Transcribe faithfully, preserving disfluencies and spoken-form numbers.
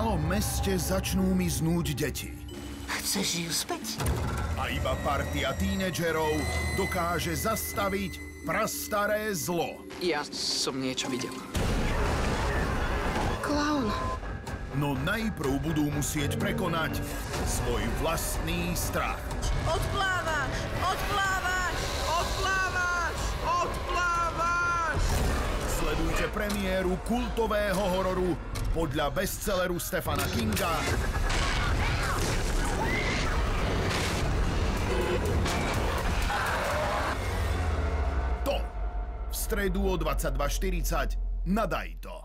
malom meste začnú miznúť deti. Chceš ju späť? A iba partia tínedžerov dokáže zastaviť prastaré zlo. Ja som niečo videl. Klaun. No najprv budú musieť prekonať svoj vlastný strach. Odplávaš! Odplávaš! Odplávaš! Odplávaš! Sledujte premiéru kultového hororu podľa bestselleru Stephena Kinga To v stredu o dvadsaťdva štyridsať na Dajto.